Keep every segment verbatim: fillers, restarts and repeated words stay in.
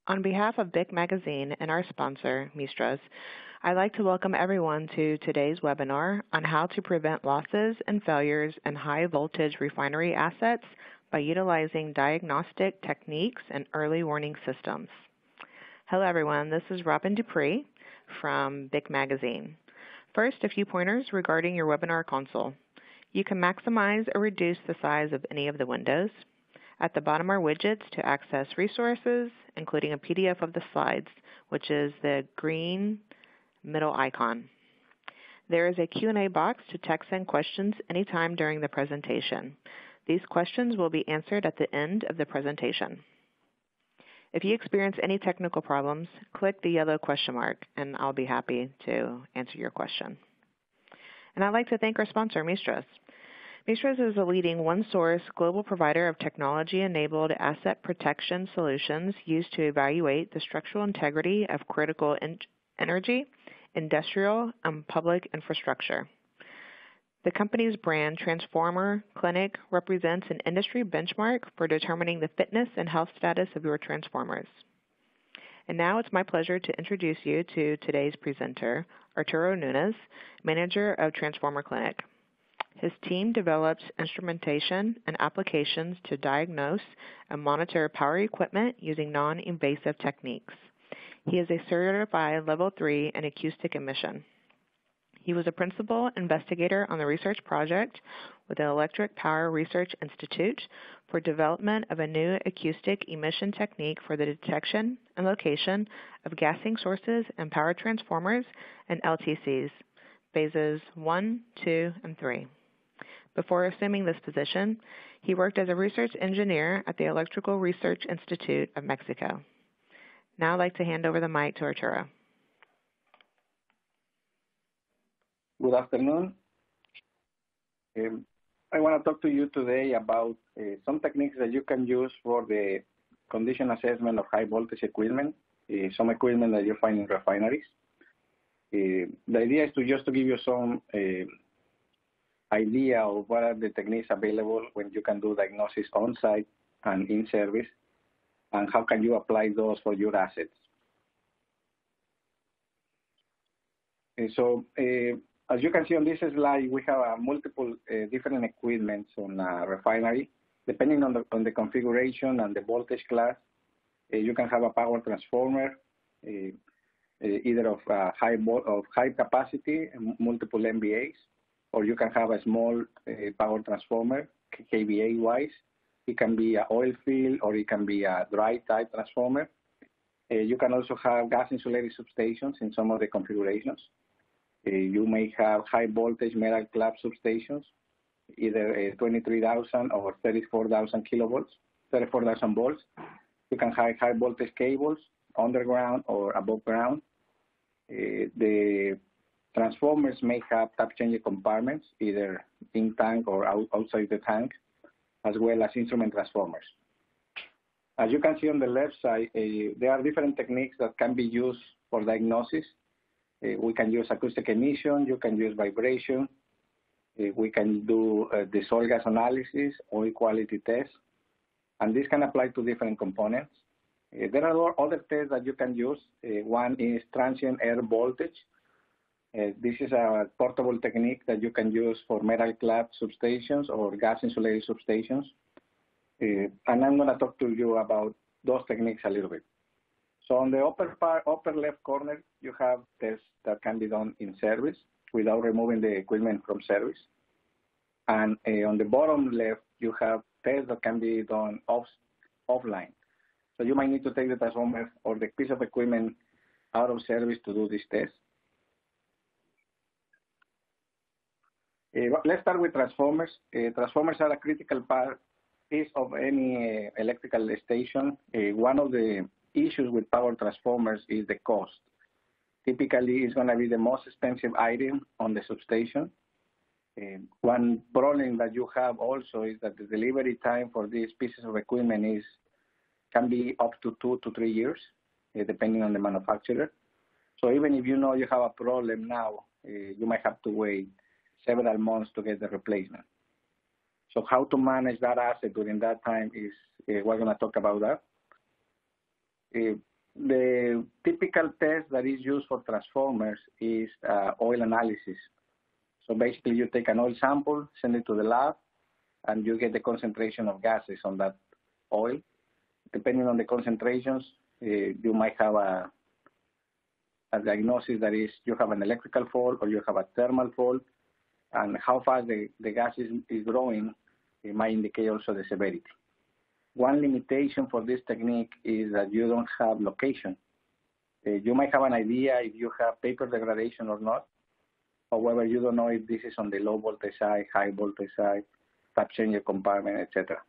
On behalf of B I C Magazine and our sponsor, Mistras, I'd like to welcome everyone to today's webinar on how to prevent losses and failures in high-voltage refinery assets by utilizing diagnostic techniques and early warning systems. Hello, everyone. This is Robin Dupree from B I C Magazine. First, a few pointers regarding your webinar console. You can maximize or reduce the size of any of the windows. At the bottom are widgets to access resources, including a P D F of the slides, which is the green middle icon. There is a Q and A box to text in questions anytime during the presentation. These questions will be answered at the end of the presentation. If you experience any technical problems, click the yellow question mark, and I'll be happy to answer your question. And I'd like to thank our sponsor, Mistras. Mistras is a leading one-source global provider of technology-enabled asset protection solutions used to evaluate the structural integrity of critical energy, industrial, and public infrastructure. The company's brand, Transformer Clinic, represents an industry benchmark for determining the fitness and health status of your transformers. And now it's my pleasure to introduce you to today's presenter, Arturo Nunes, manager of Transformer Clinic. His team develops instrumentation and applications to diagnose and monitor power equipment using non-invasive techniques. He is a certified level three in acoustic emission. He was a principal investigator on the research project with the Electric Power Research Institute for development of a new acoustic emission technique for the detection and location of gassing sources and power transformers and L T Cs, phases one, two, and three. Before assuming this position, he worked as a research engineer at the Electrical Research Institute of Mexico. Now I'd like to hand over the mic to Arturo. Good afternoon. Um, I want to talk to you today about uh, some techniques that you can use for the condition assessment of high voltage equipment, uh, some equipment that you find in refineries. Uh, the idea is to just to give you some uh, idea of what are the techniques available when you can do diagnosis on-site and in service, and how can you apply those for your assets. And so, uh, as you can see on this slide, we have uh, multiple uh, different equipments on a refinery. Depending on the, on the configuration and the voltage class, uh, you can have a power transformer, uh, uh, either of, uh, high of high capacity, multiple M V As, or you can have a small uh, power transformer, K V A-wise. It can be an oil field, or it can be a dry type transformer. Uh, you can also have gas insulated substations in some of the configurations. Uh, you may have high voltage metal clap substations, either uh, twenty-three thousand or thirty-four thousand kilovolts, thirty-four thousand volts. You can have high voltage cables underground or above ground. Uh, the transformers may have tap changing compartments, either in tank or out, outside the tank, as well as instrument transformers. As you can see on the left side, uh, there are different techniques that can be used for diagnosis. Uh, we can use acoustic emission, you can use vibration, uh, we can do uh, the soil gas analysis, oil quality test, and this can apply to different components. Uh, there are other tests that you can use. Uh, one is transient air voltage. Uh, this is a portable technique that you can use for metal clad substations or gas insulated substations. Uh, and I'm going to talk to you about those techniques a little bit. So on the upper part, upper left corner, you have tests that can be done in service without removing the equipment from service. And uh, on the bottom left, you have tests that can be done off, offline. So you might need to take the transformer or the piece of equipment out of service to do this test. Uh, let's start with transformers. Uh, transformers are a critical part piece of any uh, electrical station. Uh, one of the issues with power transformers is the cost. Typically, it's going to be the most expensive item on the substation. Uh, one problem that you have also is that the delivery time for these pieces of equipment is can be up to two to three years, uh, depending on the manufacturer. So even if you know you have a problem now, uh, you might have to wait several months to get the replacement. So how to manage that asset during that time is, uh, we're going to talk about that. Uh, The typical test that is used for transformers is uh, oil analysis. So basically, you take an oil sample, send it to the lab, and you get the concentration of gases on that oil. Depending on the concentrations, uh, you might have a, a diagnosis that is you have an electrical fault or you have a thermal fault, and how fast the, the gas is, is growing, it might indicate also the severity. One limitation for this technique is that you don't have location. Uh, you might have an idea if you have vapor degradation or not. However, you don't know if this is on the low voltage side, high voltage side, tap changer compartment, et cetera.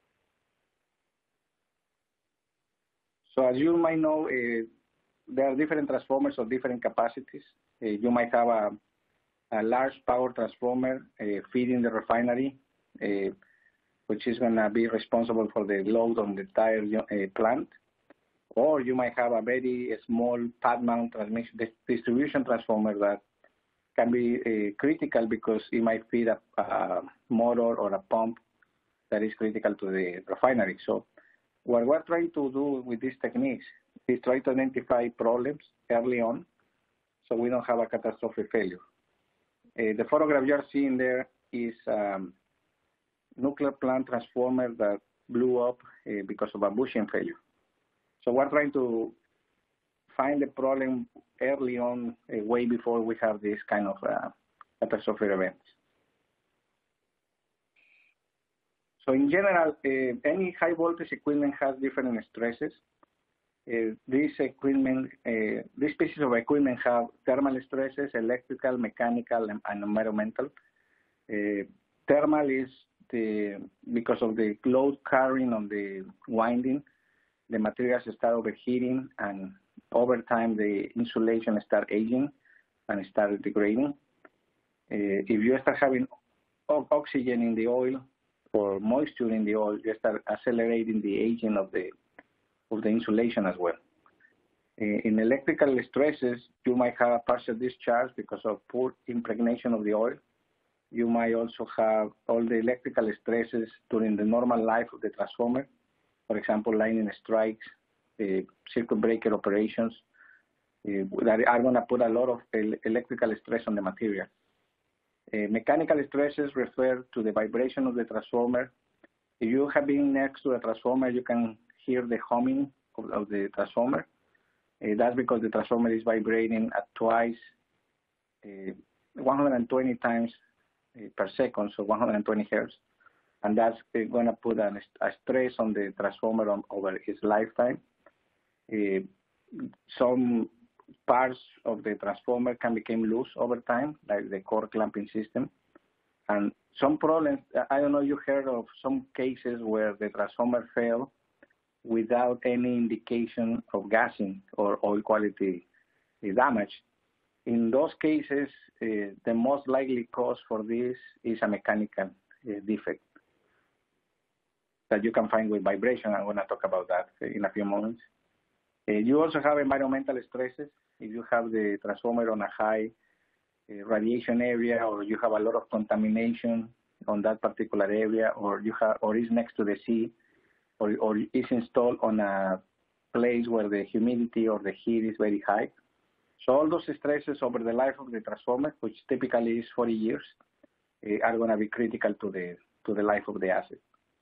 So as you might know, uh, there are different transformers of different capacities. Uh, you might have a, a large power transformer uh, feeding the refinery, uh, which is going to be responsible for the load on the entire uh, plant. Or you might have a very small pad mount transmission distribution transformer that can be uh, critical because it might feed a, a motor or a pump that is critical to the refinery. So what we're trying to do with these techniques is try to identify problems early on so we don't have a catastrophic failure. Uh, the photograph you're seeing there is um, nuclear plant transformer that blew up uh, because of a bushing failure. So we're trying to find the problem early on, uh, way before we have this kind of uh, catastrophic events. So in general, uh, any high voltage equipment has different stresses. Uh, this equipment, uh, these pieces of equipment have thermal stresses, electrical, mechanical, and, and environmental. Uh, thermal is the, because of the load carrying on the winding, the materials start overheating, and over time the insulation start aging and start degrading. Uh, if you start having oxygen in the oil or moisture in the oil, you start accelerating the aging of the of the insulation as well. Uh, in electrical stresses, you might have a partial discharge because of poor impregnation of the oil. You might also have all the electrical stresses during the normal life of the transformer. For example, lightning strikes, uh, circuit breaker operations uh, that are going to put a lot of el electrical stress on the material. Uh, mechanical stresses refer to the vibration of the transformer. If you have been next to a transformer, you can hear the humming of, of the transformer. Uh, that's because the transformer is vibrating at twice, uh, one hundred twenty times uh, per second, so one hundred twenty hertz. And that's uh, going to put an, a stress on the transformer on, over its lifetime. Uh, some parts of the transformer can become loose over time, like the core clamping system. And some problems, I don't know if you heard of some cases where the transformer fell without any indication of gassing or oil quality damage. In those cases, uh, the most likely cause for this is a mechanical uh, defect that you can find with vibration. I'm going to talk about that in a few moments. Uh, you also have environmental stresses. If you have the transformer on a high uh, radiation area, or you have a lot of contamination on that particular area, or you have, or is next to the sea, or, or is installed on a place where the humidity or the heat is very high. So all those stresses over the life of the transformer, which typically is forty years, uh, are going to be critical to the to the life of the asset.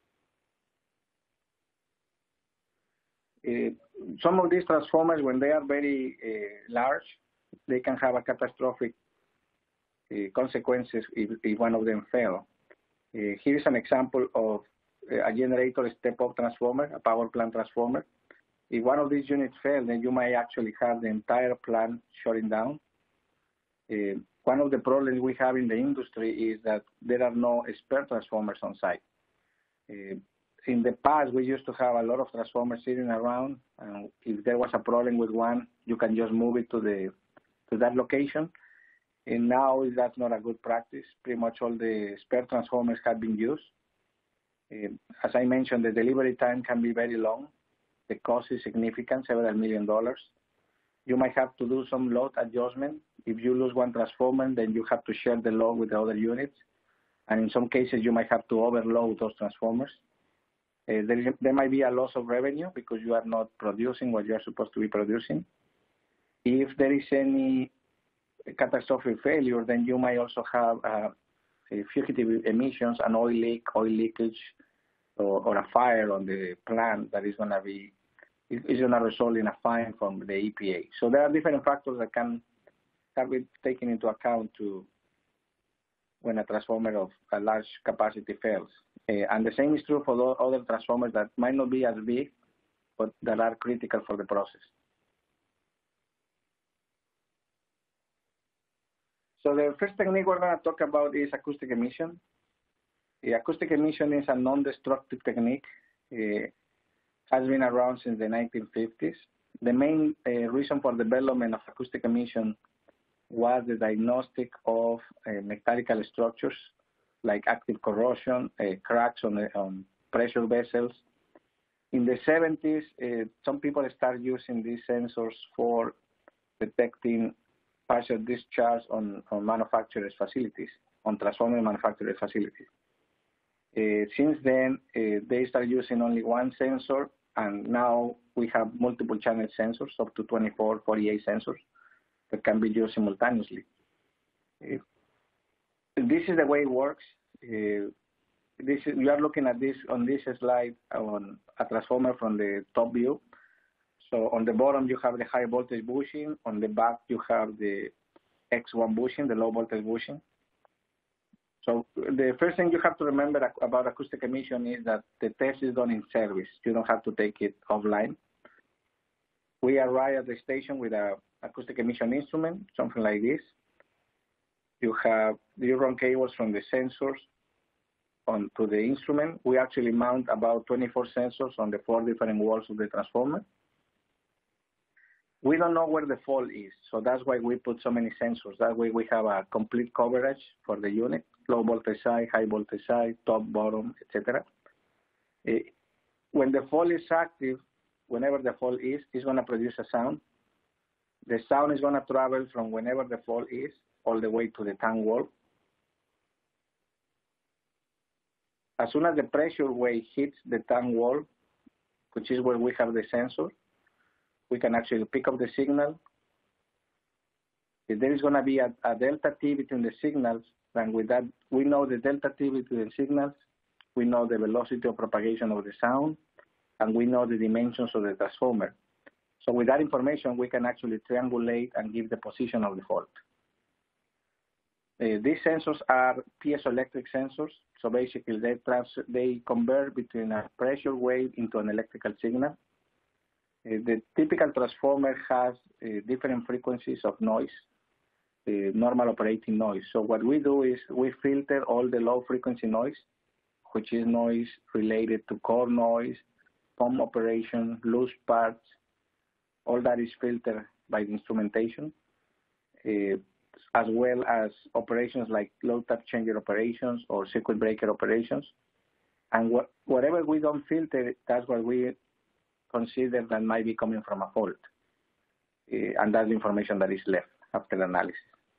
Uh, some of these transformers, when they are very uh, large, they can have a catastrophic uh, consequences if, if one of them fail. Uh, here is an example of a generator step-up transformer, a power plant transformer. If one of these units fail, then you might actually have the entire plant shutting down. Uh, one of the problems we have in the industry is that there are no spare transformers on site. Uh, in the past, we used to have a lot of transformers sitting around, and if there was a problem with one, you can just move it to the to that location. And now that's not a good practice. Pretty much all the spare transformers have been used. Uh, as I mentioned, the delivery time can be very long. The cost is significant, several million dollars. You might have to do some load adjustment. If you lose one transformer, then you have to share the load with the other units. And in some cases, you might have to overload those transformers. Uh, there, is, there might be a loss of revenue because you are not producing what you are supposed to be producing. If there is any catastrophic failure, then you might also have uh, fugitive emissions, an oil leak, oil leakage, or, or a fire on the plant that is going to be is going to result in a fine from the E P A. So there are different factors that can have been taken into account to when a transformer of a large capacity fails. Uh, and the same is true for the other transformers that might not be as big, but that are critical for the process. So the first technique we're going to talk about is acoustic emission. The acoustic emission is a non-destructive technique. It has been around since the nineteen fifties. The main uh, reason for development of acoustic emission was the diagnostic of uh, mechanical structures like active corrosion, uh, cracks on, the, on pressure vessels. In the seventies, uh, some people started using these sensors for detecting partial discharge on, on manufacturers' facilities, on transformer manufacturer facilities. Uh, since then, uh, they start using only one sensor, and now we have multiple channel sensors, up to twenty-four, forty-eight sensors that can be used simultaneously. Uh, this is the way it works. Uh, this is, you are looking at this on this slide on a transformer from the top view. So on the bottom, you have the high voltage bushing. On the back, you have the X one bushing, the low voltage bushing. So the first thing you have to remember about acoustic emission is that the test is done in service. You don't have to take it offline. We arrive at the station with an acoustic emission instrument, something like this. You have, you run cables from the sensors onto the instrument. We actually mount about twenty-four sensors on the four different walls of the transformer. We don't know where the fault is, so that's why we put so many sensors. That way we have a complete coverage for the unit, low voltage side, high voltage side, top, bottom, et cetera. When the fault is active, whenever the fault is, it's going to produce a sound. The sound is going to travel from whenever the fault is all the way to the tank wall. As soon as the pressure wave hits the tank wall, which is where we have the sensor, we can actually pick up the signal. If there is going to be a, a delta T between the signals, then with that, we know the delta T between the signals, we know the velocity of propagation of the sound, and we know the dimensions of the transformer. So with that information, we can actually triangulate and give the position of the fault. Uh, these sensors are piezoelectric sensors. So basically, they, trans they convert between a pressure wave into an electrical signal. Uh, the typical transformer has uh, different frequencies of noise, uh, normal operating noise. So what we do is we filter all the low frequency noise, which is noise related to core noise, pump operation, loose parts. All that is filtered by the instrumentation, uh, as well as operations like load tap changer operations or circuit breaker operations. And what, whatever we don't filter, that's what we consider that might be coming from a fault. Uh, and that's the information that is left after the analysis.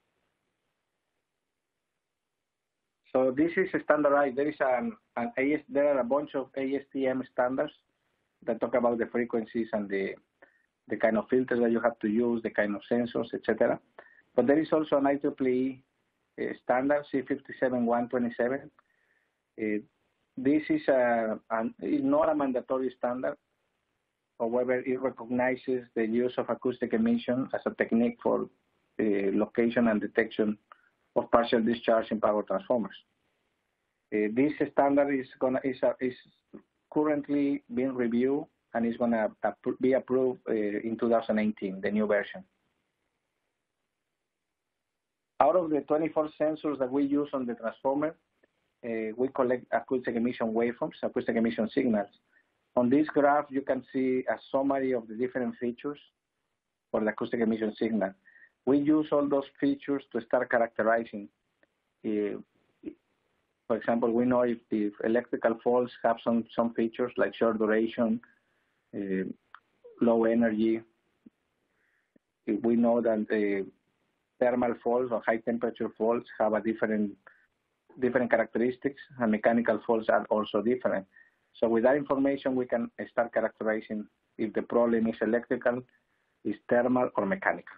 So this is standardized. There is an, an A S, there are a bunch of A S T M standards that talk about the frequencies and the, the kind of filters that you have to use, the kind of sensors, et cetera. But there is also an I triple E uh, standard, C five seven one two seven. Uh, this is, a, an, is not a mandatory standard. However, it recognizes the use of acoustic emission as a technique for uh, location and detection of partial discharge in power transformers. Uh, this standard is gonna is, uh, is currently being reviewed and is going to be approved uh, in two thousand eighteen, the new version. Out of the twenty-four sensors that we use on the transformer, uh, we collect acoustic emission waveforms, acoustic emission signals. On this graph, you can see a summary of the different features for the acoustic emission signal. We use all those features to start characterizing. Uh, for example, we know if the electrical faults have some, some features like short duration, uh, low energy. If we know that the thermal faults or high temperature faults have a different, different characteristics, and mechanical faults are also different. So with that information, we can start characterizing if the problem is electrical, is thermal, or mechanical.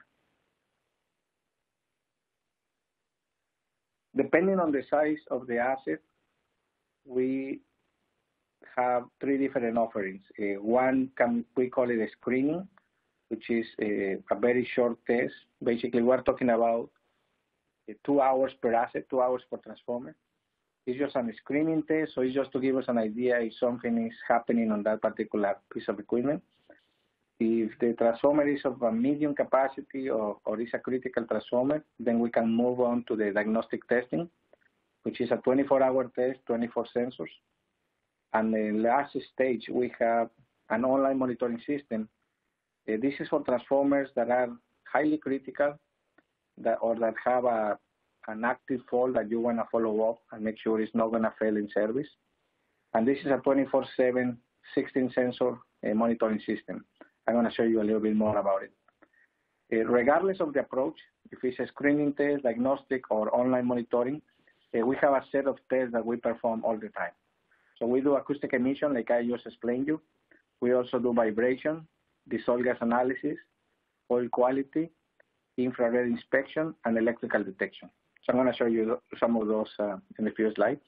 Depending on the size of the asset, we have three different offerings. Uh, one, can we call it a screening, which is a, a very short test. Basically, we're talking about uh, two hours per asset, two hours per transformer. It's just a screening test, so it's just to give us an idea if something is happening on that particular piece of equipment. If the transformer is of a medium capacity or, or is a critical transformer, then we can move on to the diagnostic testing, which is a twenty-four hour test, twenty-four sensors. And the last stage, we have an online monitoring system. Uh, this is for transformers that are highly critical that, or that have a, an active fault that you want to follow up and make sure it's not going to fail in service. And this is a twenty-four seven, sixteen sensor uh, monitoring system. I'm going to show you a little bit more about it. Uh, regardless of the approach, if it's a screening test, diagnostic, or online monitoring, uh, we have a set of tests that we perform all the time. So we do acoustic emission, like I just explained you. We also do vibration, dissolved gas analysis, oil quality, infrared inspection, and electrical detection. So I'm going to show you some of those uh, in a few slides.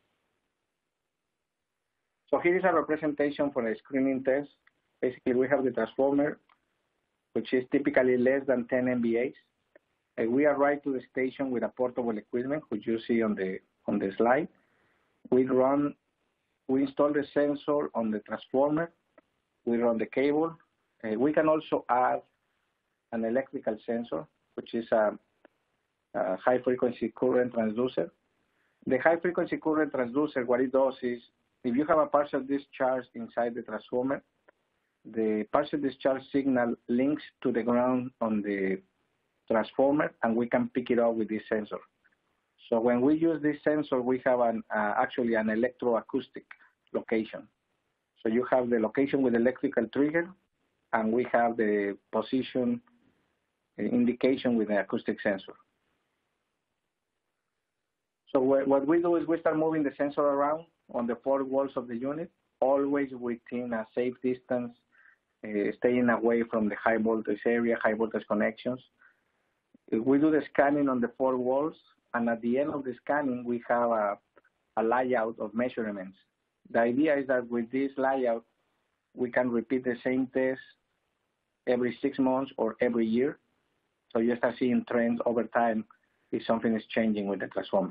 So here is a representation for a screening test. Basically, we have the transformer, which is typically less than ten M V As. Uh, we arrive to the station with a portable equipment, which you see on the on the slide. We run, we install the sensor on the transformer. We run the cable. Uh, we can also add an electrical sensor, which is a, a high-frequency current transducer. The high-frequency current transducer, what it does is, if you have a partial discharge inside the transformer, the partial discharge signal links to the ground on the transformer, and we can pick it up with this sensor. So when we use this sensor, we have an, uh, actually an electroacoustic location. So you have the location with electrical trigger, and we have the position indication with the acoustic sensor. So what we do is we start moving the sensor around on the four walls of the unit, always within a safe distance, uh, staying away from the high voltage area, high voltage connections. We do the scanning on the four walls, and at the end of the scanning, we have a, a layout of measurements. The idea is that with this layout, we can repeat the same test every six months or every year. So you start seeing trends over time if something is changing with the transformer.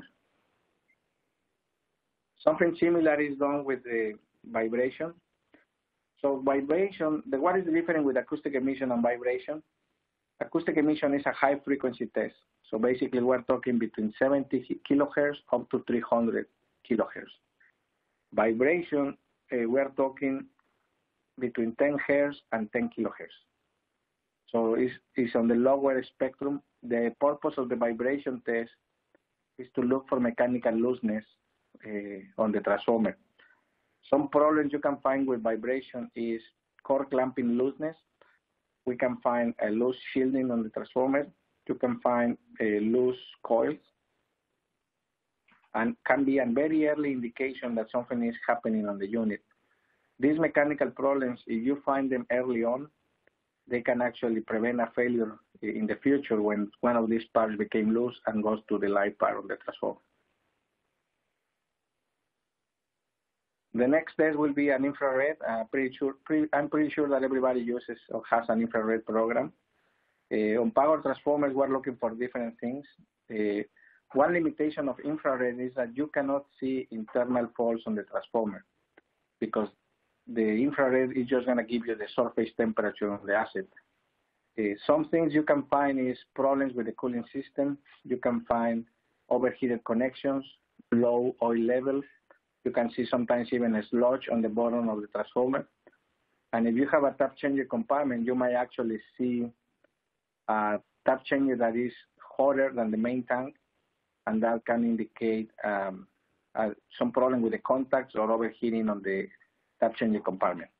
Something similar is done with the vibration. So vibration, the, what is the difference with acoustic emission and vibration? Acoustic emission is a high frequency test. So basically we're talking between seventy kilohertz up to three hundred kilohertz. Vibration, uh, we're talking between ten hertz and ten kilohertz. So it's, it's on the lower spectrum. The purpose of the vibration test is to look for mechanical looseness uh, on the transformer. Some problems you can find with vibration is core clamping looseness. We can find a loose shielding on the transformer. You can find a loose coils, and can be a very early indication that something is happening on the unit. These mechanical problems, if you find them early on, they can actually prevent a failure in the future when one of these parts became loose and goes to the live part of the transformer. The next test will be an infrared. Uh, pretty sure, pre, I'm pretty sure that everybody uses or has an infrared program. Uh, on power transformers, we're looking for different things. Uh, one limitation of infrared is that you cannot see internal faults on the transformer, because the infrared is just going to give you the surface temperature of the asset. Uh, some things you can find is problems with the cooling system. You can find overheated connections, low oil levels. You can see sometimes even a sludge on the bottom of the transformer. And if you have a tap changer compartment, you might actually see a tap changer that is hotter than the main tank, and that can indicate um, uh, some problem with the contacts or overheating on the tap changer compartment.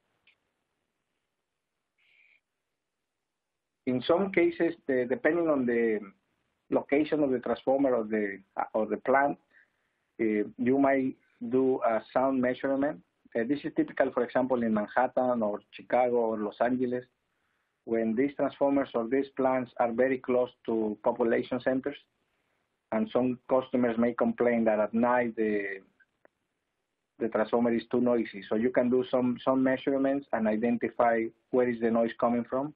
In some cases, the, depending on the location of the transformer or the or the plant, uh, you might do a sound measurement. Uh, this is typical, for example, in Manhattan or Chicago or Los Angeles, when these transformers or these plants are very close to population centers, and some customers may complain that at night the the transformer is too noisy. So you can do some, some measurements and identify where is the noise coming from.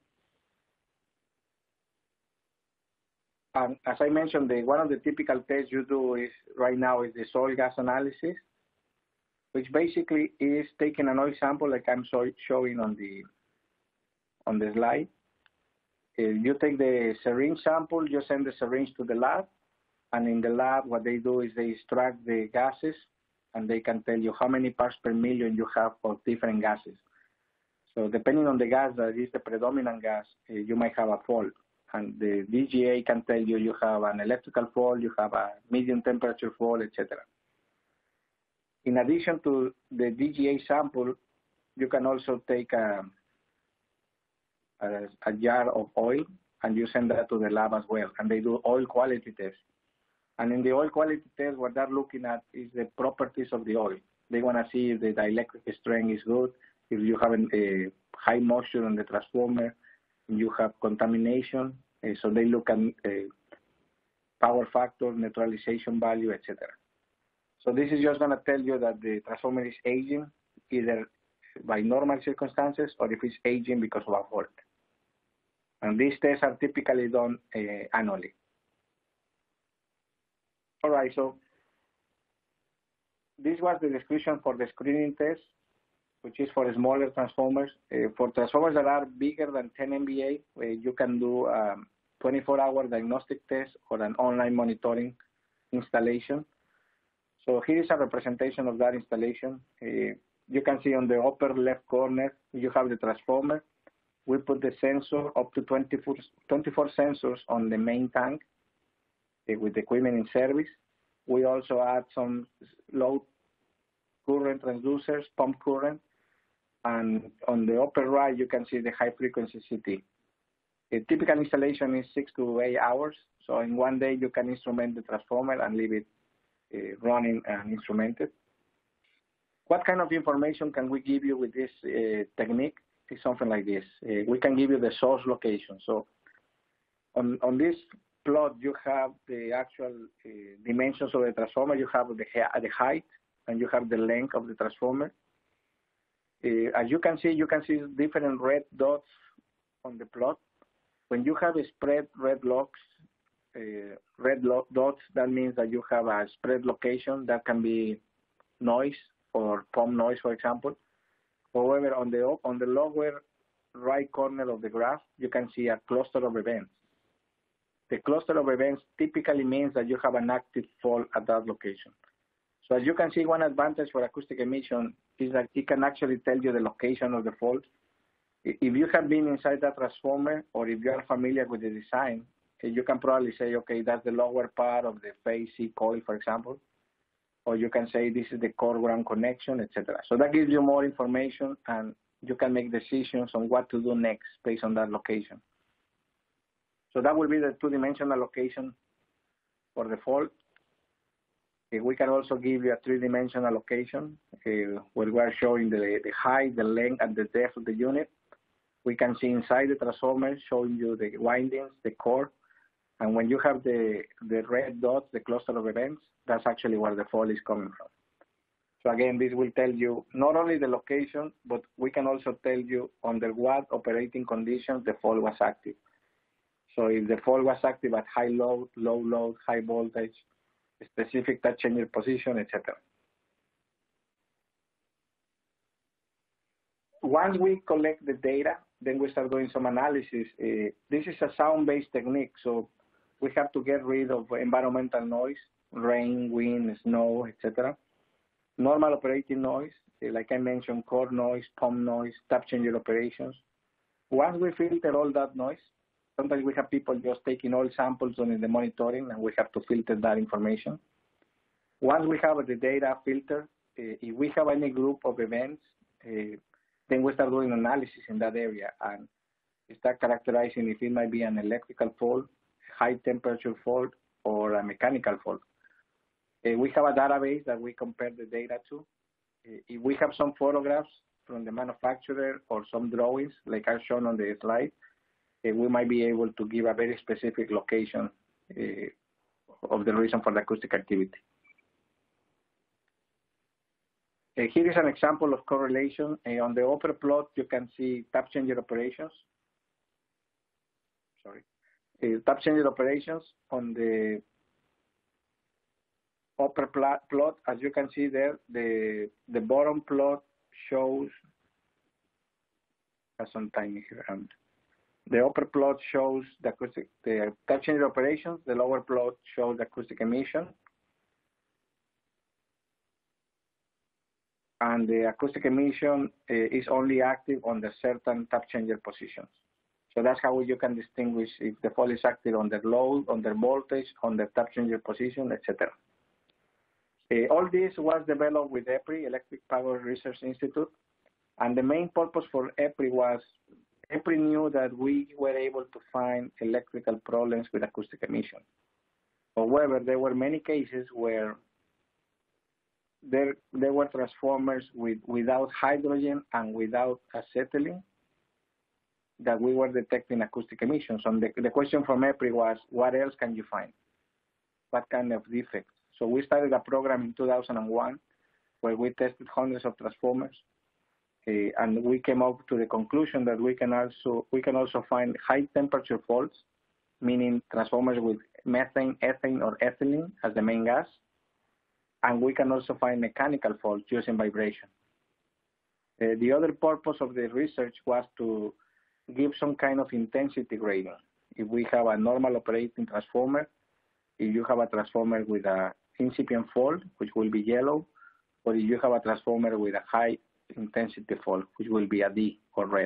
And as I mentioned, the, one of the typical tests you do is right now is the soil gas analysis, which basically is taking a noise sample like I'm so, showing on the on the slide. Uh, you take the syringe sample, you send the syringe to the lab, and in the lab what they do is they extract the gases, and they can tell you how many parts per million you have for different gases. So depending on the gas that is the predominant gas, uh, you might have a fault. And the D G A can tell you you have an electrical fault, you have a medium temperature fault, et cetera. In addition to the D G A sample, you can also take a, a, a jar of oil and you send that to the lab as well. And they do oil quality tests. And in the oil quality test, what they're looking at is the properties of the oil. They want to see if the dielectric strength is good, if you have a high moisture on the transformer, you have contamination. Uh, so they look at uh, power factor, neutralization value, et cetera. So this is just going to tell you that the transformer is aging, either by normal circumstances or if it's aging because of a fault. And these tests are typically done uh, annually. All right, so this was the description for the screening test, which is for smaller transformers. Uh, for transformers that are bigger than ten M V A, uh, you can do a twenty-four hour diagnostic test or an online monitoring installation. So here is a representation of that installation. Uh, you can see on the upper left corner, you have the transformer. We put the sensor up to twenty-four, twenty-four sensors on the main tank uh, with the equipment in service. We also add some low current transducers, pump current. And on the upper right, you can see the high frequency C T. A typical installation is six to eight hours. So in one day, you can instrument the transformer and leave it uh, running and instrumented. What kind of information can we give you with this uh, technique? It's something like this. Uh, we can give you the source location. So on, on this plot, you have the actual uh, dimensions of the transformer. You have the, the height, and you have the length of the transformer. Uh, as you can see, you can see different red dots on the plot. When you have a spread red locks, uh, red lo dots, that means that you have a spread location that can be noise or pump noise, for example. However, on the on the lower right corner of the graph, you can see a cluster of events. The cluster of events typically means that you have an active fault at that location. So as you can see, one advantage for acoustic emission is that it can actually tell you the location of the fault. If you have been inside that transformer, or if you are familiar with the design, you can probably say, okay, that's the lower part of the phase C coil, for example. Or you can say this is the core ground connection, et cetera. So that gives you more information, and you can make decisions on what to do next based on that location. So that will be the two-dimensional location for the fault. Uh, we can also give you a three-dimensional location uh, where we are showing the, the height, the length, and the depth of the unit. We can see inside the transformer showing you the windings, the core. And when you have the, the red dots, the cluster of events, that's actually where the fault is coming from. So again, this will tell you not only the location, but we can also tell you under what operating conditions the fault was active. So if the fault was active at high load, low load, high voltage, specific touch changer position, et cetera. Once we collect the data, then we start doing some analysis. Uh, this is a sound-based technique, so we have to get rid of environmental noise, rain, wind, snow, et cetera. Normal operating noise, uh, like I mentioned, core noise, pump noise, tap changer operations. Once we filter all that noise, sometimes we have people just taking all samples during the monitoring, and we have to filter that information. Once we have the data filtered, uh, if we have any group of events, uh, then we start doing analysis in that area and start characterizing if it might be an electrical fault, high temperature fault, or a mechanical fault. Uh, we have a database that we compare the data to. If we have some photographs from the manufacturer or some drawings, like are shown on the slide, uh, we might be able to give a very specific location uh, of the reason for the acoustic activity. Uh, here is an example of correlation. Uh, on the upper plot, you can see tap changer operations. Sorry. Uh, tap changer operations. On the upper plot, plot, as you can see there, the, the bottom plot shows, has some time here, and the upper plot shows the acoustic, the tap changer operations. The lower plot shows the acoustic emission. And the acoustic emission uh, is only active on the certain tap changer positions. So that's how you can distinguish if the fault is active on the load, on the voltage, on the tap changer position, et cetera. Uh, all this was developed with EPRI, Electric Power Research Institute, and the main purpose for EPRI was EPRI knew that we were able to find electrical problems with acoustic emission. However, there were many cases where There, there were transformers with, without hydrogen and without acetylene that we were detecting acoustic emissions. And the, the question from EPRI was, what else can you find? What kind of defects? So we started a program in two thousand one where we tested hundreds of transformers, uh, and we came up to the conclusion that we can also we can also find high temperature faults, meaning transformers with methane, ethane, or ethylene as the main gas. And we can also find mechanical faults using vibration. Uh, the other purpose of the research was to give some kind of intensity grading. If we have a normal operating transformer, if you have a transformer with an incipient fault, which will be yellow, or if you have a transformer with a high intensity fault, which will be a D or red.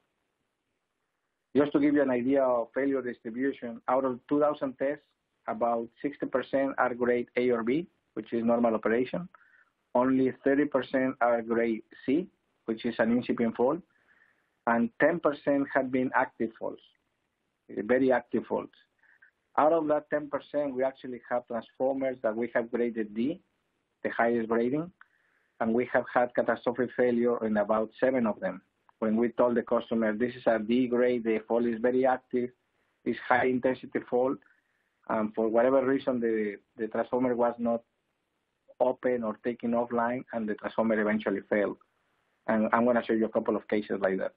Just to give you an idea of failure distribution, out of two thousand tests, about sixty percent are grade A or B, which is normal operation. Only thirty percent are grade C, which is an incipient fault, and ten percent have been active faults, very active faults. Out of that ten percent, we actually have transformers that we have graded D, the highest grading, and we have had catastrophic failure in about seven of them. When we told the customer, this is a D grade, the fault is very active, it's high intensity fault, and for whatever reason, the, the transformer was not open or taken offline, and the transformer eventually failed. And I'm going to show you a couple of cases like that.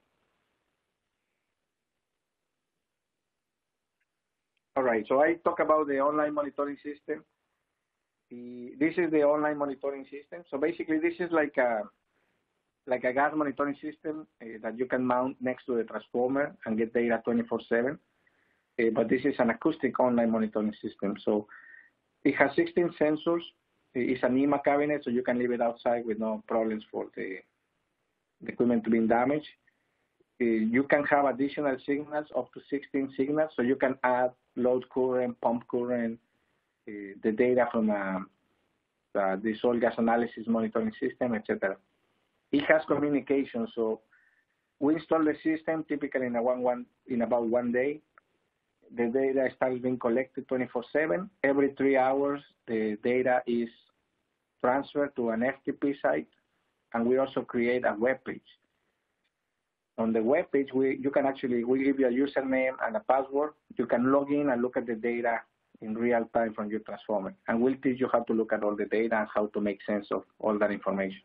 All right, so I talk about the online monitoring system. The, this is the online monitoring system. So basically, this is like a like a gas monitoring system uh, that you can mount next to the transformer and get data twenty-four seven. Uh, but this is an acoustic online monitoring system. So it has sixteen sensors. It's an I M A cabinet, so you can leave it outside with no problems for the, the equipment to be damaged. Uh, you can have additional signals, up to sixteen signals, so you can add load current, pump current, uh, the data from uh, uh, the soil gas analysis monitoring system, et cetera. It has communication, so we install the system typically in, a one, one, in about one day. The data starts being collected twenty-four seven. Every three hours, the data is transferred to an F T P site, and we also create a web page. On the web page, we, you can actually, we give you a username and a password. You can log in and look at the data in real time from your transformer, and we'll teach you how to look at all the data and how to make sense of all that information.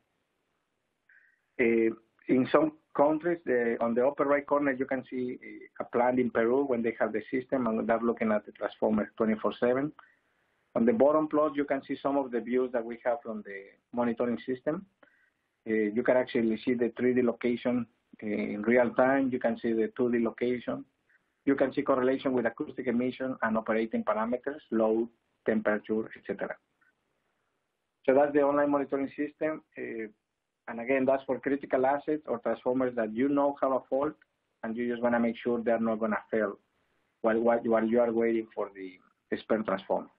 Uh, in some countries, the, on the upper right corner, you can see a plant in Peru when they have the system, and they're looking at the transformer twenty-four seven. On the bottom plot, you can see some of the views that we have from the monitoring system. Uh, you can actually see the three D location uh, in real time. You can see the two D location. You can see correlation with acoustic emission and operating parameters, load, temperature, et cetera. So that's the online monitoring system. Uh, And again, that's for critical assets or transformers that you know have a fault, and you just want to make sure they're not going to fail while, while you are waiting for the spare transformer.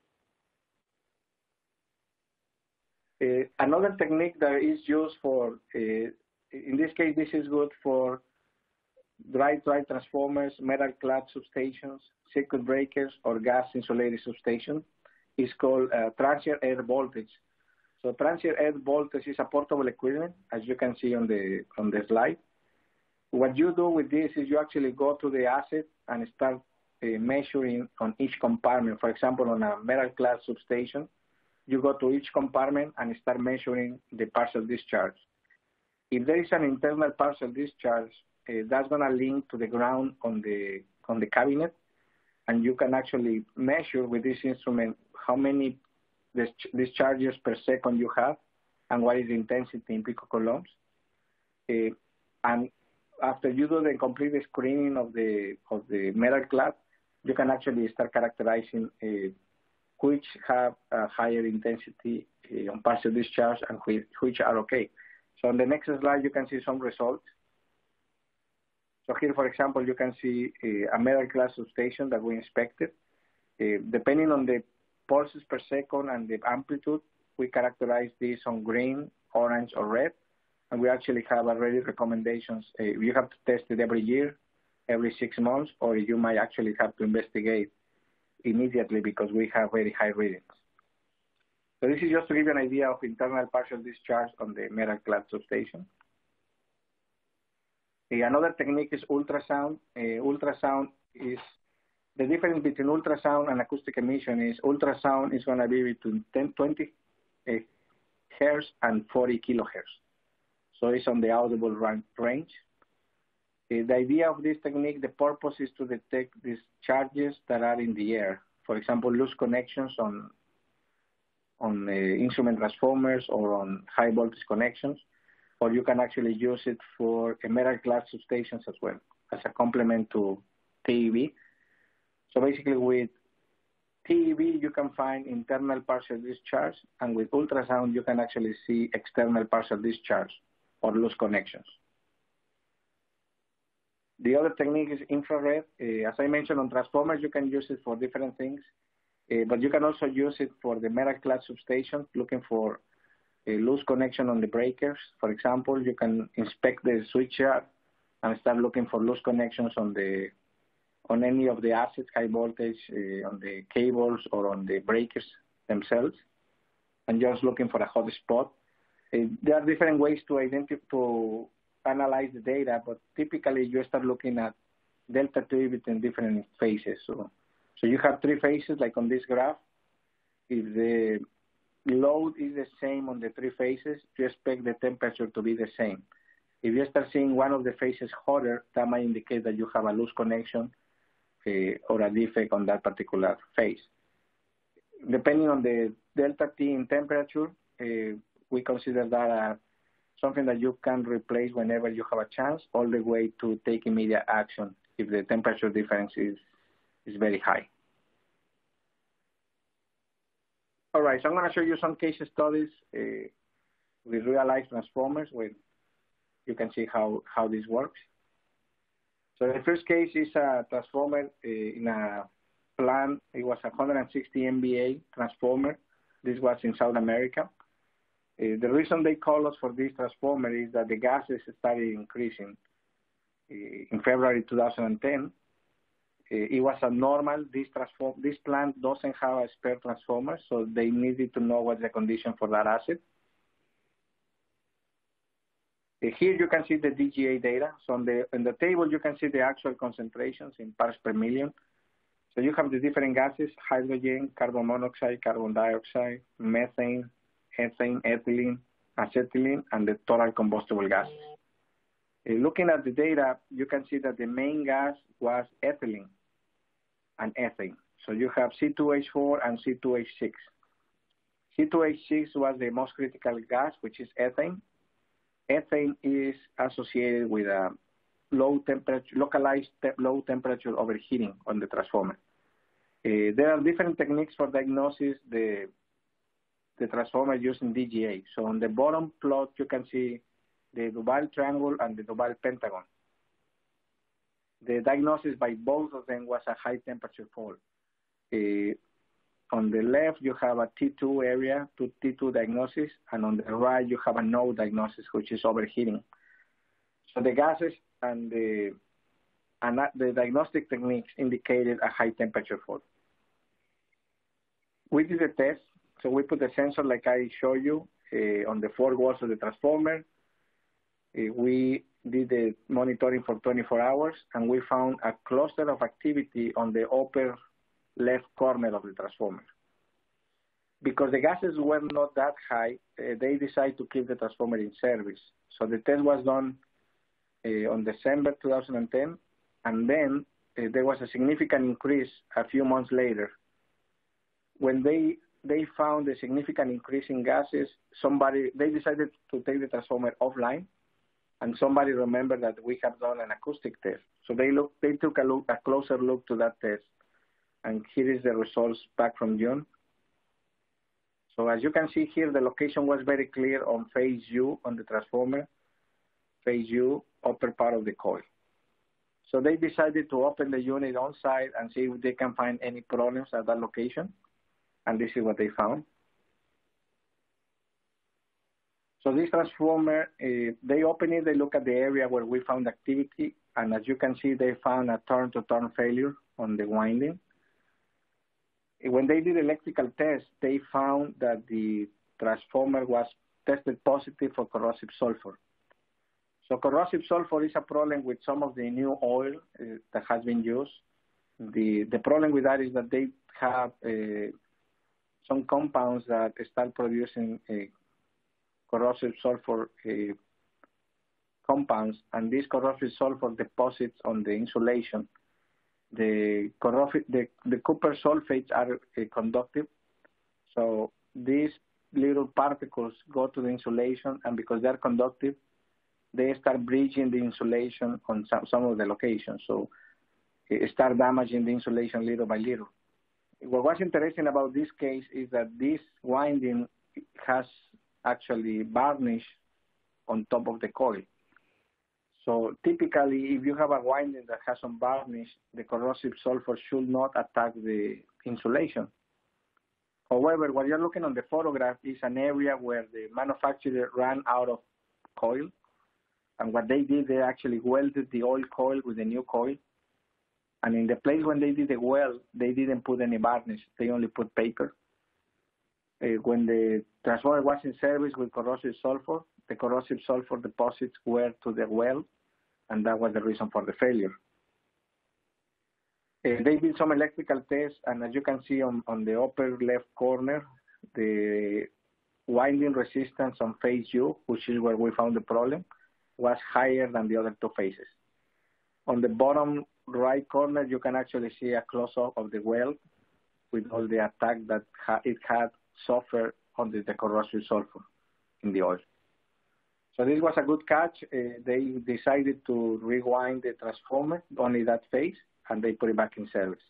Uh, another technique that is used for, uh, in this case, this is good for dry-dry transformers, metal-clad substations, circuit breakers, or gas-insulated substations, is called uh, transient air voltage. So transient earth voltage is a portable equipment, as you can see on the on the slide. What you do with this is you actually go to the asset and start uh, measuring on each compartment. For example, on a metal class substation, you go to each compartment and start measuring the partial discharge. If there is an internal partial discharge, uh, that's going to link to the ground on the on the cabinet, and you can actually measure with this instrument how many discharges per second you have and what is the intensity in picocoulombs. Uh, and after you do the complete screening of the of the metal clad, you can actually start characterizing uh, which have a higher intensity uh, on partial discharge and which, which are okay. So on the next slide, you can see some results. So here, for example, you can see uh, a metal clad substation that we inspected. Uh, depending on the pulses per second and the amplitude, we characterize this on green, orange, or red. And we actually have already recommendations. Uh, you have to test it every year, every six months, or you might actually have to investigate immediately because we have very high readings. So this is just to give you an idea of internal partial discharge on the metal clad substation. Uh, another technique is ultrasound. Uh, ultrasound is, the difference between ultrasound and acoustic emission is ultrasound is going to be between ten, twenty uh, hertz and forty kilohertz. So it's on the audible range. Uh, the idea of this technique, the purpose is to detect these charges that are in the air. For example, loose connections on, on uh, instrument transformers or on high voltage connections, or you can actually use it for metal clad substations as well, as a complement to T E V. So basically with T E V, you can find internal partial discharge, and with ultrasound, you can actually see external partial discharge or loose connections. The other technique is infrared. Uh, as I mentioned on transformers, you can use it for different things, uh, but you can also use it for the metal clad substation, looking for a loose connection on the breakers. For example, you can inspect the switchyard and start looking for loose connections on the on any of the assets, high voltage, uh, on the cables or on the breakers themselves, and just looking for a hot spot. Uh, there are different ways to identify, to analyze the data, but typically you start looking at delta T between different phases. So, so you have three phases, like on this graph. If the load is the same on the three phases, you expect the temperature to be the same. If you start seeing one of the phases hotter, that might indicate that you have a loose connection uh, or a defect on that particular phase. Depending on the delta T in temperature, uh, we consider that a, something that you can replace whenever you have a chance, all the way to take immediate action if the temperature difference is, is very high. All right, so I'm going to show you some case studies uh, with real-life transformers where you can see how, how this works. So the first case is a transformer uh, in a plant. It was a one hundred sixty M V A transformer. This was in South America. Uh, the reason they call us for this transformer is that the gases started increasing. Uh, in February two thousand ten, uh, it was abnormal. This, transform this plant doesn't have a spare transformer, so they needed to know what's the condition for that asset. Uh, here you can see the D G A data. So on the, on the table, you can see the actual concentrations in parts per million. So you have the different gases: hydrogen, carbon monoxide, carbon dioxide, methane, ethane, ethylene, acetylene, and the total combustible gases. Uh, looking at the data, you can see that the main gas was ethylene and ethane. So you have C two H four and C two H six. C two H six was the most critical gas, which is ethane. Ethane is associated with a low temperature, localized te low temperature overheating on the transformer. Uh, there are different techniques for diagnosis the the transformer using D G A. So on the bottom plot, you can see the Duval triangle and the Duval pentagon. The diagnosis by both of them was a high temperature fault. Uh, on the left, you have a T two area, to T two diagnosis, and on the right, you have a no diagnosis, which is overheating. So the gases and the, and the diagnostic techniques indicated a high temperature fault. We did a test. So we put the sensor like I showed you uh, on the four walls of the transformer. Uh, we did the monitoring for twenty-four hours, and we found a cluster of activity on the upper left corner of the transformer. Because the gases were not that high, uh, they decided to keep the transformer in service. So the test was done uh, on December two thousand ten, and then uh, there was a significant increase a few months later. When they they found a significant increase in gases, somebody they decided to take the transformer offline, and somebody remembered that we have done an acoustic test. So they look they took a look a closer look to that test, and here is the results back from June. So as you can see here, the location was very clear on phase U on the transformer, phase U, upper part of the coil. So they decided to open the unit on site and see if they can find any problems at that location. And this is what they found. So this transformer, uh, they open it, they look at the area where we found activity, and as you can see, they found a turn-to-turn failure on the winding. When they did electrical tests, they found that the transformer was tested positive for corrosive sulfur. So corrosive sulfur is a problem with some of the new oil uh, that has been used. The, the problem with that is that they have uh, some compounds that start producing uh, corrosive sulfur uh, compounds, and these corrosive sulfur deposits on the insulation. The, the, the copper sulfates are uh, conductive, so these little particles go to the insulation, and because they're conductive, they start breaching the insulation on some, some of the locations, so it start damaging the insulation little by little. What was interesting about this case is that this winding has actually varnish on top of the coil. So typically, if you have a winding that has some varnish, the corrosive sulfur should not attack the insulation. However, what you're looking on the photograph is an area where the manufacturer ran out of coil. And what they did, they actually welded the old coil with the new coil. And in the place when they did the weld, they didn't put any varnish. They only put paper. Uh, when the transformer was in service with corrosive sulfur, the corrosive sulfur deposits were to the weld, and that was the reason for the failure. Uh, they did some electrical tests, and as you can see on, on the upper left corner, the winding resistance on phase U, which is where we found the problem, was higher than the other two phases. On the bottom right corner, you can actually see a close-up of the weld with all the attack that ha it had suffered on the, the corrosive sulfur in the oil. So this was a good catch. Uh, they decided to rewind the transformer, only that phase, and they put it back in service.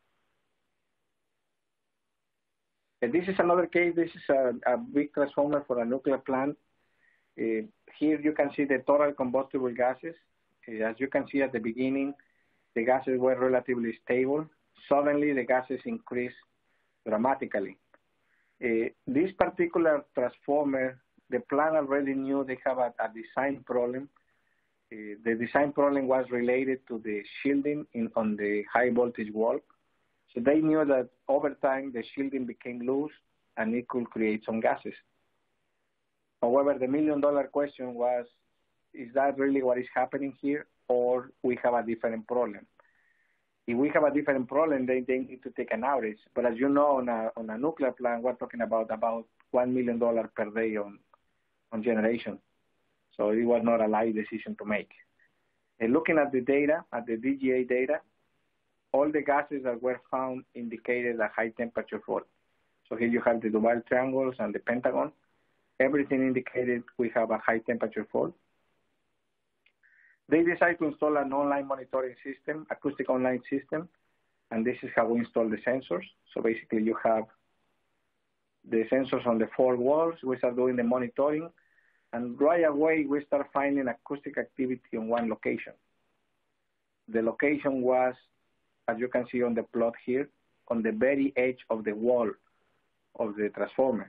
And this is another case. This is a, a big transformer for a nuclear plant. Uh, here you can see the total combustible gases. Uh, as you can see at the beginning, the gases were relatively stable. Suddenly, the gases increased dramatically. Uh, this particular transformer, the plant already knew they have a, a design problem. Uh, the design problem was related to the shielding in, on the high voltage wall. So they knew that over time the shielding became loose and it could create some gases. However, the million dollar question was, is that really what is happening here, or we have a different problem? If we have a different problem, then they need to take an outage. But as you know, on a, on a nuclear plant, we're talking about about one million dollars per day on, on generation. So it was not a light decision to make. And looking at the data, at the D G A data, all the gases that were found indicated a high temperature fault. So here you have the Duval triangles and the pentagon. Everything indicated we have a high temperature fault. They decided to install an online monitoring system, acoustic online system, and this is how we install the sensors. So basically you have the sensors on the four walls. We start doing the monitoring, and right away we start finding acoustic activity on one location. The location was, as you can see on the plot here, on the very edge of the wall of the transformer.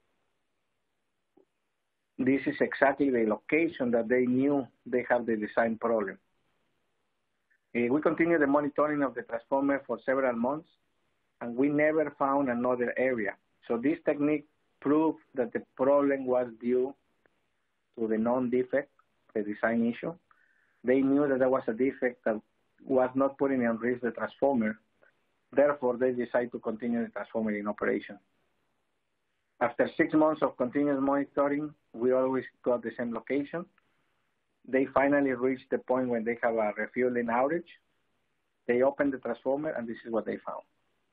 This is exactly the location that they knew they have the design problem. Uh, we continued the monitoring of the transformer for several months, and we never found another area. So this technique prove that the problem was due to the known defect, the design issue. They knew that there was a defect that was not putting in risk the transformer. Therefore, they decided to continue the transformer in operation. After six months of continuous monitoring, we always got the same location. They finally reached the point when they have a refueling outage. They opened the transformer, and this is what they found.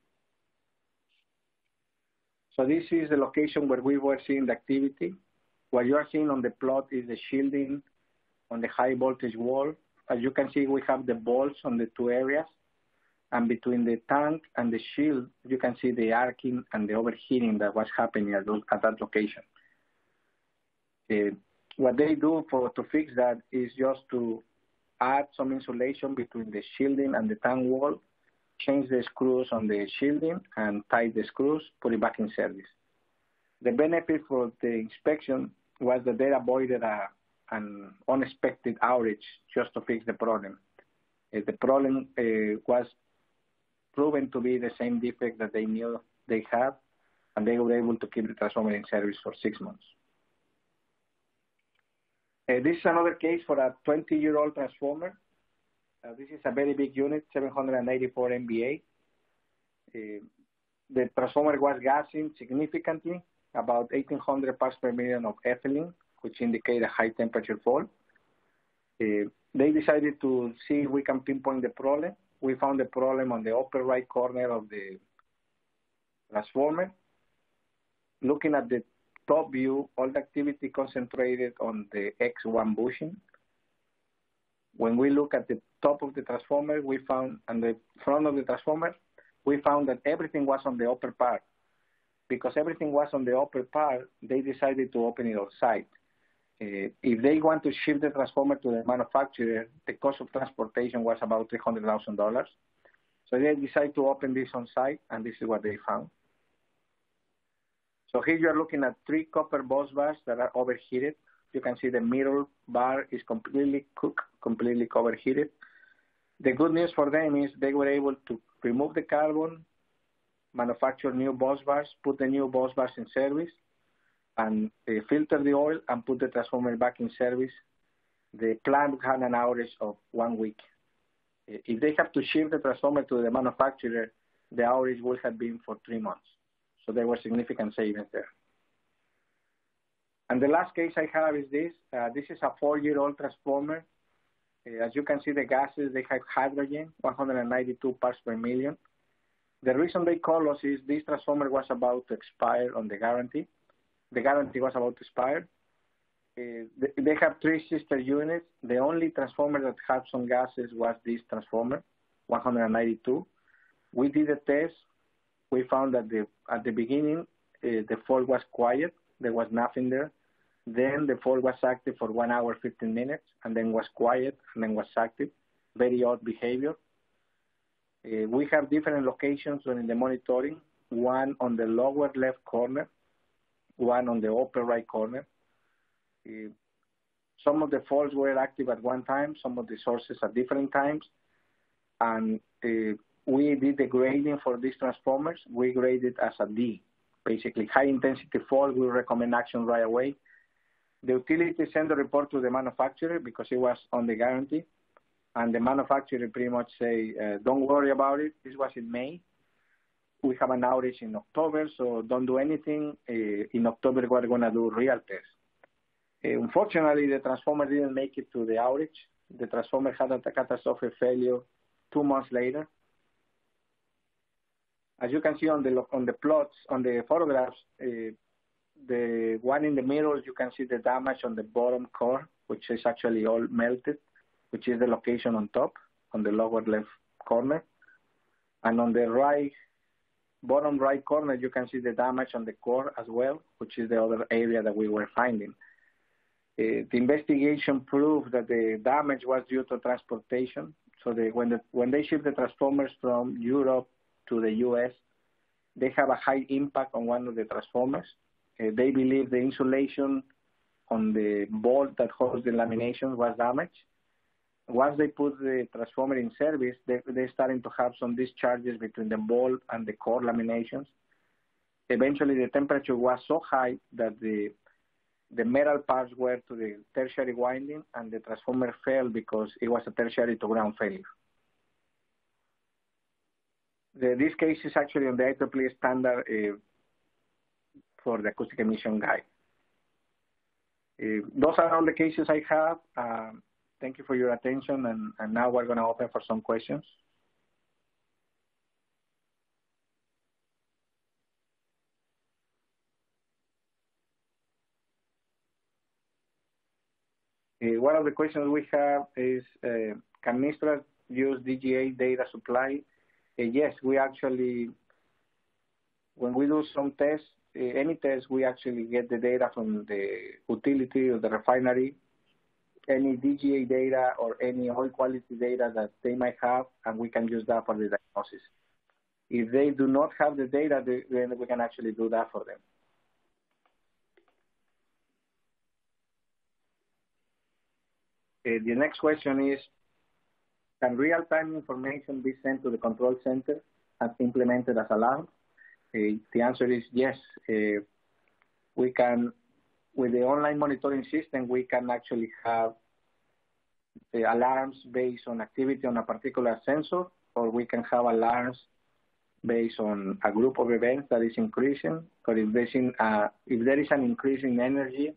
So this is the location where we were seeing the activity. What you are seeing on the plot is the shielding on the high voltage wall. As you can see, we have the bolts on the two areas. And between the tank and the shield, you can see the arcing and the overheating that was happening at, those, at that location. Uh, what they do for to fix that is just to add some insulation between the shielding and the tank wall, change the screws on the shielding, and tighten the screws, put it back in service. The benefit for the inspection was that they avoided a, an unexpected outage just to fix the problem. Uh, the problem uh, was proven to be the same defect that they knew they had, and they were able to keep the transformer in service for six months. Uh, this is another case for a twenty-year-old transformer. Uh, this is a very big unit, seven hundred eighty-four M V A. Uh, the transformer was gassing significantly, about eighteen hundred parts per million of ethylene, which indicate a high temperature fault. Uh, they decided to see if we can pinpoint the problem. We found the problem on the upper right corner of the transformer. Looking at the top view, all the activity concentrated on the X one bushing. When we look at the top of the transformer, we found, on the front of the transformer, we found that everything was on the upper part. Because everything was on the upper part, they decided to open it on site. Uh, if they want to ship the transformer to the manufacturer, the cost of transportation was about three hundred thousand dollars. So they decided to open this on site, and this is what they found. So here you are looking at three copper bus bars that are overheated. You can see the middle bar is completely cooked, completely overheated. The good news for them is they were able to remove the carbon, manufacture new bus bars, put the new bus bars in service, and uh, filter the oil and put the transformer back in service. The plant had an outage of one week. If they have to ship the transformer to the manufacturer, the outage would have been for three months. So there were significant savings there. And the last case I have is this. Uh, this is a four-year-old transformer. Uh, as you can see, the gases, they have hydrogen, one hundred ninety-two parts per million. The reason they call us is this transformer was about to expire on the guarantee. The guarantee was about to expire. Uh, they, they have three sister units. The only transformer that had some gases was this transformer, one hundred ninety-two. We did a test. We found that the, at the beginning, uh, the fault was quiet. There was nothing there. Then the fault was active for one hour, fifteen minutes, and then was quiet, and then was active. Very odd behavior. Uh, we have different locations during the monitoring, one on the lower left corner, one on the upper right corner. Uh, some of the faults were active at one time, some of the sources at different times. And uh, we did the grading for these transformers. We graded as a D. Basically, high intensity fault, we recommend action right away. The utility sent a report to the manufacturer because it was on the guarantee. And the manufacturer pretty much say, uh, don't worry about it. This was in May. We have an outage in October, so don't do anything. Uh, in October, we're going to do real tests. Uh, unfortunately, the transformer didn't make it to the outage. The transformer had a catastrophic failure two months later. As you can see on the on the plots, on the photographs, uh, the one in the middle, you can see the damage on the bottom core, which is actually all melted, which is the location on top, on the lower left corner. And on the right, bottom right corner, you can see the damage on the core as well, which is the other area that we were finding. Uh, the investigation proved that the damage was due to transportation. So they, when, the, when they ship the transformers from Europe to the U S, they have a high impact on one of the transformers. Uh, they believe the insulation on the bolt that holds the lamination was damaged. Once they put the transformer in service, they, they're starting to have some discharges between the bolt and the core laminations. eventually the temperature was so high that the the metal parts were to the tertiary winding, and the transformer failed because it was a tertiary to ground failure. The, this case is actually on the I triple E standard uh, for the acoustic emission guide. Uh, those are all the cases I have. Uh, thank you for your attention, and, and now we're going to open for some questions. Uh, one of the questions we have is, uh, can Mistras use D G A data supply? Uh, yes, we actually, when we do some tests, uh, any test, we actually get the data from the utility or the refinery, any D G A data or any oil quality data that they might have, and we can use that for the diagnosis. If they do not have the data, then we can actually do that for them. Uh, the next question is, can real-time information be sent to the control center and implemented as alarm? Uh, the answer is yes. Uh, we can, with the online monitoring system, we can actually have the alarms based on activity on a particular sensor, or we can have alarms based on a group of events that is increasing, or if, in, uh, if there is an increase in energy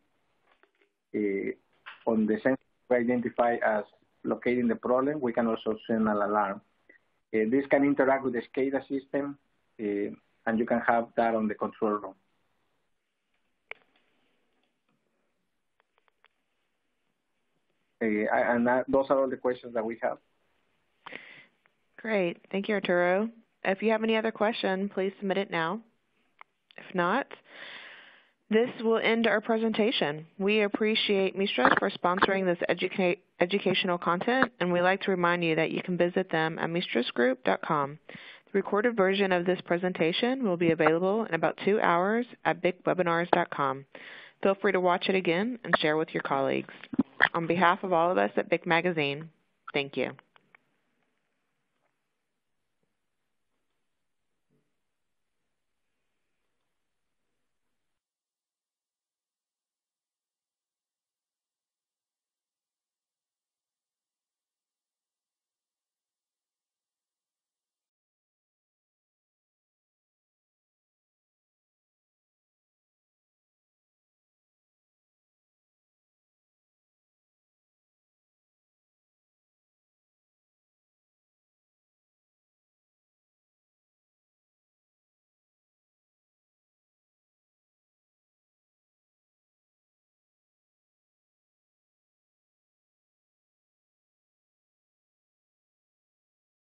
uh, on the sensor we identify as locating the problem, we can also send an alarm. Uh, this can interact with the SCADA system, uh, and you can have that on the control room. Uh, and that, those are all the questions that we have. Great. Thank you, Arturo. If you have any other question, please submit it now. If not, this will end our presentation. We appreciate Mistras for sponsoring this educa educational content, and we'd like to remind you that you can visit them at mistras group dot com. The recorded version of this presentation will be available in about two hours at bic webinars dot com. Feel free to watch it again and share with your colleagues. On behalf of all of us at B I C Magazine, thank you.